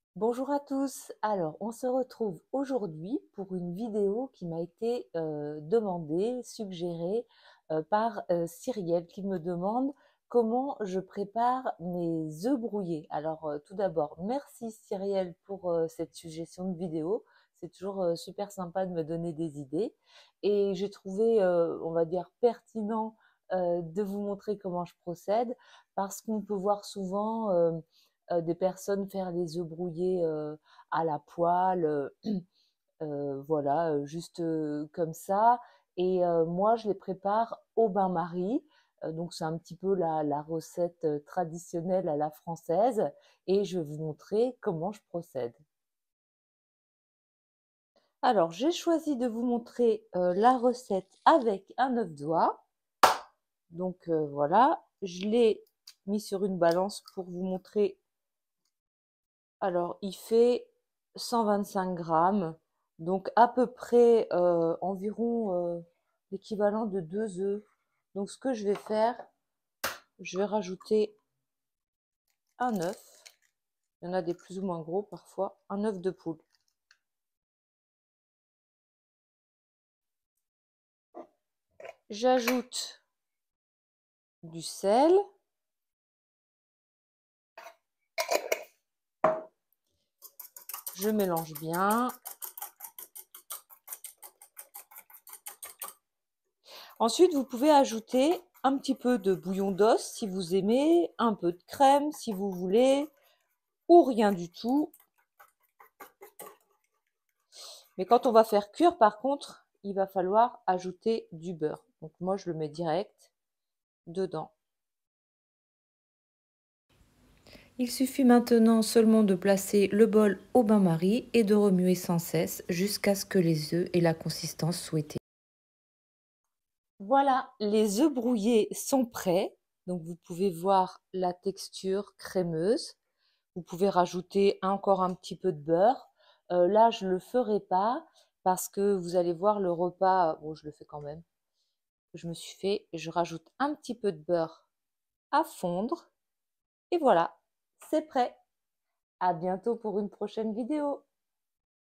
Bonjour à tous. Alors, on se retrouve aujourd'hui pour une vidéo qui m'a été demandée, suggérée par Cyrielle qui me demande comment je prépare mes œufs brouillés. Alors, tout d'abord, merci Cyrielle pour cette suggestion de vidéo. C'est toujours super sympa de me donner des idées. Et j'ai trouvé, on va dire, pertinent de vous montrer comment je procède parce qu'on peut voir souvent des personnes faire les œufs brouillés à la poêle, voilà, juste comme ça. Et moi, je les prépare au bain-marie. Donc, c'est un petit peu la recette traditionnelle à la française. Et je vais vous montrer comment je procède. Alors, j'ai choisi de vous montrer la recette avec un œuf d'oie. Donc, voilà, je l'ai mis sur une balance pour vous montrer. Alors, il fait 125 grammes, donc à peu près environ l'équivalent de 2 œufs. Donc, ce que je vais faire, je vais rajouter un œuf. Il y en a des plus ou moins gros parfois, un œuf de poule. J'ajoute du sel. Je mélange bien. Ensuite, vous pouvez ajouter un petit peu de bouillon d'os si vous aimez, un peu de crème si vous voulez, ou rien du tout. Mais quand on va faire cuire, par contre, il va falloir ajouter du beurre. Donc moi, je le mets direct dedans. Il suffit maintenant seulement de placer le bol au bain-marie et de remuer sans cesse jusqu'à ce que les œufs aient la consistance souhaitée. Voilà, les œufs brouillés sont prêts. Donc vous pouvez voir la texture crémeuse. Vous pouvez rajouter encore un petit peu de beurre. Là, je ne le ferai pas parce que vous allez voir le repas, bon, je le fais quand même, que je me suis fait. Je rajoute un petit peu de beurre à fondre. Et voilà, c'est prêt. À bientôt pour une prochaine vidéo.